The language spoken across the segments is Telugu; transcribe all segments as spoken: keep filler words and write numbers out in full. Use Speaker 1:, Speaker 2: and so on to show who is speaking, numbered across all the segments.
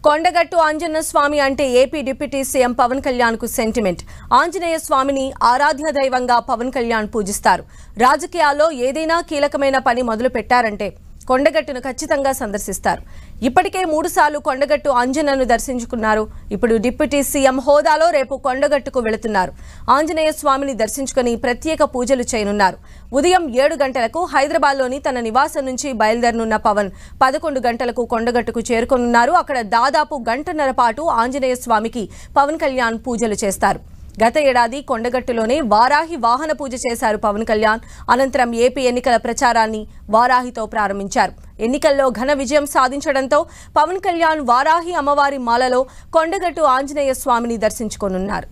Speaker 1: కొండగట్టు ఆంజనేయ స్వామి అంటే AP deputy CM Pawan Kalyan కు సెంటిమెంట్. ఆంజనేయ స్వామిని ఆరాధ్య దైవంగా పవన్ కళ్యాణ్ పూజిస్తారు. రాజకీయాల్లో ఏదైనా కీలకమైన పని మొదలు పెట్టారంటే కొండగట్టును ఖచ్చితంగా సందర్శిస్తారు. ఇప్పటికే మూడు సార్లు కొండగట్టు ఆంజనేయను దర్శించుకున్నారు. ఇప్పుడు డిప్యూటీ సీఎం హోదాలో రేపు కొండగట్టుకు వెళుతున్నారు. ఆంజనేయ స్వామిని దర్శించుకుని ప్రత్యేక పూజలు చేయనున్నారు. ఉదయం ఏడు గంటలకు హైదరాబాద్లోని తన నివాసం నుంచి బయలుదేరనున్న పవన్ పదకొండు గంటలకు కొండగట్టుకు చేరుకోనున్నారు. అక్కడ దాదాపు గంటన్నర పాటు ఆంజనేయ స్వామికి పవన్ కళ్యాణ్ పూజలు చేస్తారు. గత ఏడాది కొండగట్టులోనే వారాహి వాహన పూజ చేశారు పవన్ కళ్యాణ్. అనంతరం ఏపీ ఎన్నికల ప్రచారాన్ని వారాహితో ప్రారంభించారు. ఎన్నికల్లో ఘన విజయం సాధించడంతో పవన్ కళ్యాణ్ వారాహి అమ్మవారి మాలలో కొండగట్టు ఆంజనేయ స్వామిని దర్శించుకోనున్నారు.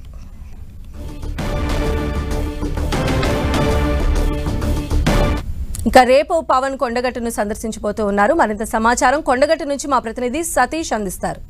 Speaker 1: ఇక రేపు పవన్ కొండగట్టును సందర్శించబోతూ ఉన్నారు. మరింత సమాచారం కొండగట్టు నుంచి మా ప్రతినిధి సతీష్ అందిస్తారు.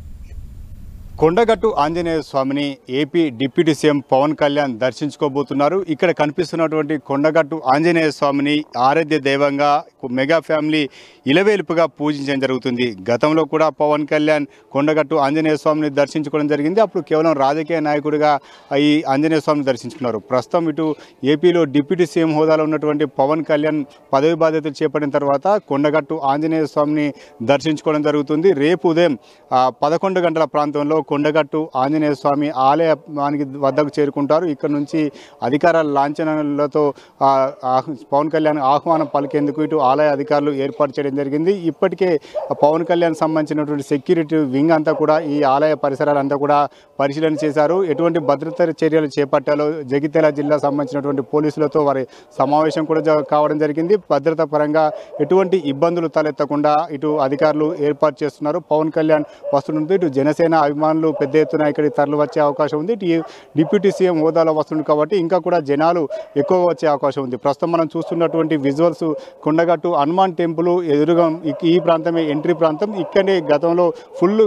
Speaker 2: కొండగట్టు ఆంజనేయ స్వామిని AP deputy CM Pawan Kalyan దర్శించుకోబోతున్నారు. ఇక్కడ కనిపిస్తున్నటువంటి కొండగట్టు ఆంజనేయ స్వామిని ఆరాధ్య దైవంగా మెగా ఫ్యామిలీ ఇలవేలుపుగా పూజించడం జరుగుతుంది. గతంలో కూడా పవన్ కళ్యాణ్ కొండగట్టు ఆంజనేయ స్వామిని దర్శించుకోవడం జరిగింది. అప్పుడు కేవలం రాజకీయ నాయకుడిగా ఈ ఆంజనేయ స్వామిని దర్శించుకున్నారు. ప్రస్తుతం ఇటు ఏపీలో డిప్యూటీ సీఎం హోదాలో ఉన్నటువంటి పవన్ కళ్యాణ్ పదవి బాధ్యతలు చేపట్టిన తర్వాత కొండగట్టు ఆంజనేయ స్వామిని దర్శించుకోవడం జరుగుతుంది. రేపు ఉదయం పదకొండు గంటల ప్రాంతంలో కొండగట్టు ఆంజనేయ స్వామి ఆలయానికి వద్దకు చేరుకుంటారు. ఇక్కడ నుంచి అధికార లాంఛనాలతో పవన్ కళ్యాణ్ ఆహ్వానం పలికేందుకు ఇటు ఆలయ అధికారులు ఏర్పాటు చేయడం జరిగింది. ఇప్పటికే పవన్ కళ్యాణ్ సంబంధించినటువంటి సెక్యూరిటీ వింగ్ అంతా కూడా ఈ ఆలయ పరిసరాలంతా కూడా పరిశీలన చేశారు. ఎటువంటి భద్రతా చర్యలు చేపట్టాలో జగిత్యాల జిల్లా సంబంధించినటువంటి పోలీసులతో వారి సమావేశం కూడా కావడం జరిగింది. భద్రతా పరంగా ఎటువంటి ఇబ్బందులు తలెత్తకుండా ఇటు అధికారులు ఏర్పాటు చేస్తున్నారు. పవన్ కళ్యాణ్ వస్తుంటే ఇటు జనసేన అభిమానులు పెద్ద ఎత్తున ఇక్కడికి తరలి వచ్చే అవకాశం ఉంది. డిప్యూటీ సీఎం హోదాలో వస్తుంది కాబట్టి ఇంకా కూడా జనాలు ఎక్కువగా వచ్చే అవకాశం ఉంది. ప్రస్తుతం మనం చూస్తున్నటువంటి విజువల్స్ కొండగట్టు హనుమాన్ టెంపుల్ ఎదురుగా ఈ ప్రాంతమే ఎంట్రీ ప్రాంతం. ఇక్కడే గతంలో ఫుల్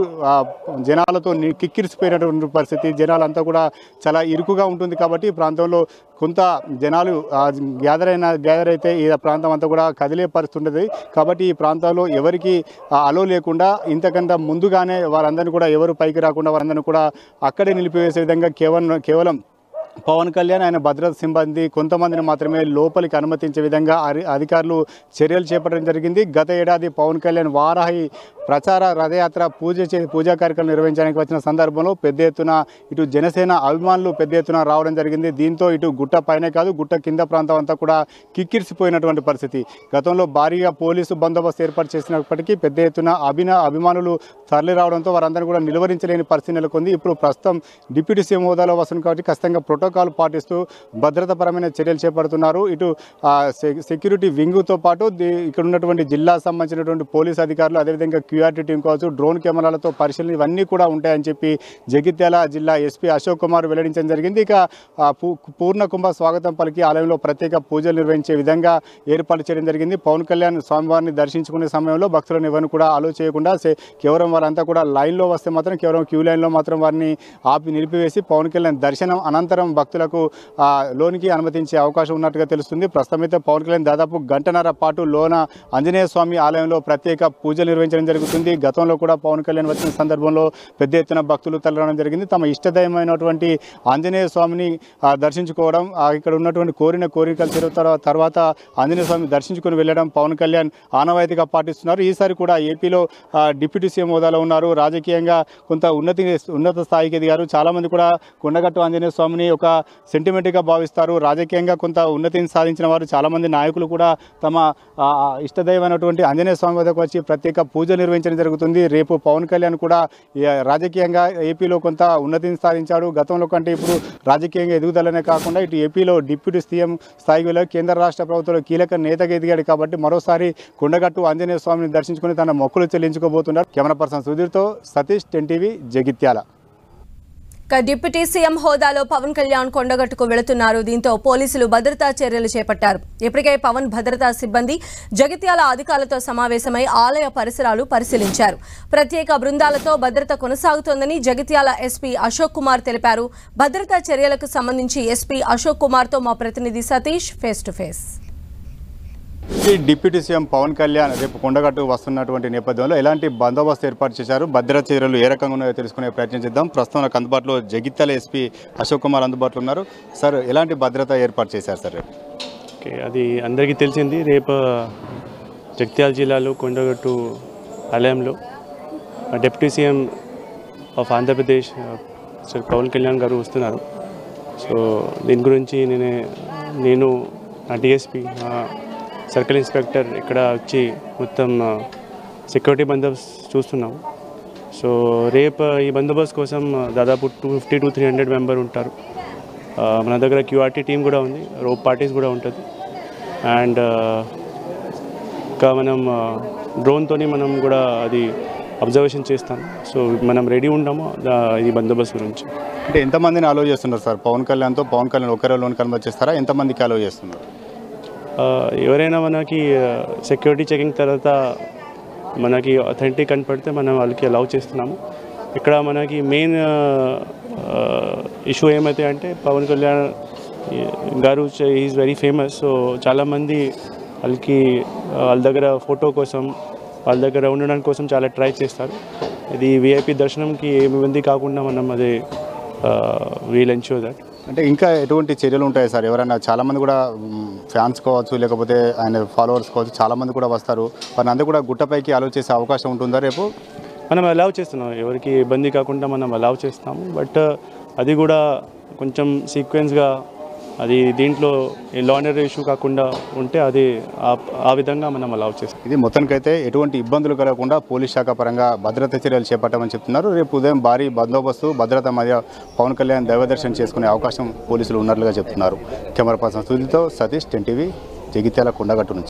Speaker 2: జనాలతో కిక్కిరిసిపోయినటువంటి పరిస్థితి. జనాలంతా కూడా చాలా ఇరుకుగా ఉంటుంది కాబట్టి ఈ ప్రాంతంలో కొంత జనాలు గ్యాదర్ అయిన గ్యాదర్ అయితే ఈ ప్రాంతం అంతా కూడా కదిలే పరిస్థితి ఉంటుంది. కాబట్టి ఈ ప్రాంతాల్లో ఎవరికి అలో లేకుండా ఇంతకంత ముందుగానే వారందరినీ కూడా ఎవరు పైకి రాకుండా వారందరినీ కూడా అక్కడే నిలిపివేసే విధంగా కేవలం కేవలం పవన్ కళ్యాణ్ ఆయన భద్రతా సిబ్బంది కొంతమందిని మాత్రమే లోపలికి అనుమతించే విధంగా అధికారులు చర్యలు చేపట్టడం జరిగింది. గత ఏడాది పవన్ కళ్యాణ్ వారాహి ప్రచార రథయాత్ర పూజ చే పూజా కార్యక్రమం నిర్వహించడానికి వచ్చిన సందర్భంలో పెద్ద ఎత్తున ఇటు జనసేన అభిమానులు పెద్ద ఎత్తున రావడం జరిగింది. దీంతో ఇటు గుట్ట పైనే కాదు గుట్ట కింద ప్రాంతం అంతా కూడా కిక్కిరిసిపోయినటువంటి పరిస్థితి. గతంలో భారీగా పోలీసు బందోబస్తు ఏర్పాటు చేసినప్పటికీ పెద్ద ఎత్తున అభిన అభిమానులు తరలి రావడంతో వారందరూ కూడా నిలువరించలేని పరిస్థితి నెలకొంది. ఇప్పుడు ప్రస్తుతం డిప్యూటీ సీఎం హోదాలో వస్తుంది కాబట్టి ఖచ్చితంగా ప్రోటోకాల్ పాటిస్తూ భద్రతాపరమైన చర్యలు చేపడుతున్నారు. ఇటు సెక్యూరిటీ వింగ్తో పాటు ఇక్కడ ఉన్నటువంటి జిల్లా సంబంధించినటువంటి పోలీస్ అధికారులు అదేవిధంగా క్యూఆర్టీ టీం కావచ్చు డ్రోన్ కెమెరాలతో పరిశీలన ఇవన్నీ కూడా ఉంటాయని చెప్పి జగిత్యాల జిల్లా ఎస్పీ అశోక్ కుమార్ వెల్లడించడం జరిగింది. ఇక పూర్ణ కుంభ స్వాగతం పలికి ఆలయంలో ప్రత్యేక పూజలు నిర్వహించే విధంగా ఏర్పాటు చేయడం జరిగింది. పవన్ కళ్యాణ్ స్వామివారిని దర్శించుకునే సమయంలో భక్తులను ఎవరిని కూడా అలో చేయకుండా కేవలం వారంతా కూడా లైన్లో వస్తే మాత్రం కేవలం క్యూ లైన్లో మాత్రం వారిని ఆపి నిలిపివేసి పవన్ కళ్యాణ్ దర్శనం అనంతరం భక్తులకు లోనికి అనుమతించే అవకాశం ఉన్నట్టుగా తెలుస్తుంది. ప్రస్తుతం అయితే పవన్ కళ్యాణ్ దాదాపు గంటన్నర పాటు లోన ఆంజనేయ స్వామి ఆలయంలో ప్రత్యేక పూజలు నిర్వహించడం జరుగుతుంది. గతంలో కూడా పవన్ కళ్యాణ్ వచ్చిన సందర్భంలో పెద్ద ఎత్తున భక్తులు తరలిరావడం జరిగింది. తమ ఇష్టదైవమైనటువంటి ఆంజనేయ స్వామిని దర్శించుకోవడం ఇక్కడ ఉన్నటువంటి కోరిన కోరికలు తీరుతారు తర్వాత ఆంజనేయ స్వామిని దర్శించుకుని వెళ్ళడం పవన్ కళ్యాణ్ ఆనవాయితీగా పాటిస్తున్నారు. ఈసారి కూడా ఏపీలో డిప్యూటీ సీఎం హోదాలో ఉన్నారు. రాజకీయంగా కొంత ఉన్నతి ఉన్నత స్థాయికి ఎదిగారు. చాలామంది కూడా కొండగట్టు ఆంజనేయ స్వామిని ఒక సెంటిమెంట్గా భావిస్తారు. రాజకీయంగా కొంత ఉన్నతిని సాధించిన వారు చాలామంది నాయకులు కూడా తమ ఇష్టదైవమైనటువంటి ఆంజనేయ స్వామి వద్దకు వచ్చి ప్రత్యేక పూజలు నిర్వహించడం జరుగుతుంది. రేపు పవన్ కళ్యాణ్ కూడా రాజకీయంగా ఏపీలో కొంత ఉన్నతిని సాధించాడు. గతంలో కంటే ఇప్పుడు రాజకీయంగా ఎదుగుదలనే కాకుండా ఇటు ఏపీలో డిప్యూటీ సీఎం స్థాయిలో కేంద్ర రాష్ట్ర ప్రభుత్వంలో కీలక నేతగా ఎదిగాడు కాబట్టి మరోసారి కొండగట్టు ఆంజనేయ స్వామిని దర్శించుకుని తన మొక్కులు చెల్లించుకోబోతున్నారు. కెమెరా పర్సన్ సుధీర్తో Satish, ten TV, Jagtial.
Speaker 1: Deputy CM హోదాలో పవన్ కళ్యాణ్ కొండగట్టుకు వెళుతున్నారు. దీంతో పోలీసులు భద్రతా చర్యలు చేపట్టారు. ఇప్పటికే పవన్ భద్రతా సిబ్బంది జగిత్యాల అధికారులతో సమావేశమై ఆలయ పరిసరాలు పరిశీలించారు. ప్రత్యేక బృందాలతో భద్రత కొనసాగుతోందని జగిత్యాల ఎస్పీ అశోక్ కుమార్ తెలిపారు. భద్రతా చర్యలకు సంబంధించి ఎస్పీ అశోక్ కుమార్ తో మా ప్రతినిధి సతీష్ ఫేస్ టు ఫేస్.
Speaker 2: ఈ డిప్యూటీ సీఎం పవన్ కళ్యాణ్ రేపు కొండగట్టు వస్తున్నటువంటి నేపథ్యంలో ఎలాంటి బందోబస్తు ఏర్పాటు చేశారు, భద్రతా చర్యలు ఏ రకంగా ఉన్నాయో తెలుసుకునే ప్రయత్నం చేద్దాం. ప్రస్తుతం నాకు అందుబాటులో జగిత్యాల ఎస్పీ అశోక్ కుమార్ అందుబాటులో ఉన్నారు. సార్, ఎలాంటి భద్రత ఏర్పాటు చేశారు సార్?
Speaker 3: ఓకే, అది అందరికీ తెలిసింది. రేపు జగిత్యాల జిల్లాలో కొండగట్టు ఆలయంలో deputy CM of Andhra Pradesh sir Pawan Kalyan garu వస్తున్నారు. సో దీని గురించి నేనే నేను నా డిఎస్పీ సర్కిల్ ఇన్స్పెక్టర్ ఇక్కడ వచ్చి మొత్తం సెక్యూరిటీ బందోబస్తు చూస్తున్నాం. సో రేపు ఈ బందోబస్తు కోసం దాదాపు two fifty to three hundred member ఉంటారు. మన దగ్గర క్యూఆర్టీ టీం కూడా ఉంది, రోప్ పార్టీస్ కూడా ఉంటుంది. అండ్ ఇంకా మనం డ్రోన్తో మనం కూడా అది అబ్జర్వేషన్ చేస్తాం. సో మనం రెడీ ఉంటాము ఈ బందోబస్తు గురించి.
Speaker 2: అంటే ఎంతమందిని అలో చేస్తున్నారు సార్? పవన్ కళ్యాణ్తో పవన్ కళ్యాణ్ ఒకరిలోని కన్వర్ట్ చేస్తారా? ఎంతమందికి అలో చేస్తున్నారు?
Speaker 3: ఎవరైనా మనకి సెక్యూరిటీ చెకింగ్ తర్వాత మనకి అథెంటిక్ కనపడితే మనం వాళ్ళకి అలౌ చేస్తున్నాము. ఇక్కడ మనకి మెయిన్ ఇష్యూ ఏమైతే అంటే పవన్ కళ్యాణ్ గారు ఈజ్ వెరీ ఫేమస్. సో చాలామంది వాళ్ళకి వాళ్ళ దగ్గర ఫోటో కోసం వాళ్ళ దగ్గర ఉండడానికి కోసం చాలా ట్రై చేస్తారు. ఇది విఐపి దర్శనంకి ఏమి ఇబ్బంది కాకుండా మనం అదే వీల్ ఎన్ష్యూర్ దట్.
Speaker 2: అంటే ఇంకా ఎటువంటి చర్యలు ఉంటాయి సార్? ఎవరైనా చాలామంది కూడా ఫ్యాన్స్ కావచ్చు, లేకపోతే ఆయన ఫాలోవర్స్ కావచ్చు, చాలామంది కూడా వస్తారు. వారిని అందరూ కూడా గుట్టపైకి అలౌ చేసే అవకాశం ఉంటుందా రేపు?
Speaker 3: మనం అలౌ చేస్తున్నాం, ఎవరికి ఇబ్బంది కాకుండా మనం అలౌ చేస్తాము. బట్ అది కూడా కొంచెం సీక్వెన్స్గా అది దీంట్లో లా అండ్ ఆర్డర్ ఇష్యూ కాకుండా ఉంటే అది ఆ విధంగా మనం అలౌ చేస్తాం.
Speaker 2: ఇది మొత్తానికైతే ఎటువంటి ఇబ్బందులు కలగకుండా పోలీస్ శాఖ పరంగా భద్రతా చర్యలు చేపట్టామని చెప్తున్నారు. రేపు ఉదయం భారీ బందోబస్తు భద్రత మధ్య పవన్ కళ్యాణ్ దైవదర్శనం చేసుకునే అవకాశం పోలీసులు ఉన్నట్లుగా చెప్తున్నారు. కెమెరా పర్సన్ సుధీర్తో సతీష్, టెన్ టీవీ, జగిత్యాల కొండగట్టు నుంచి.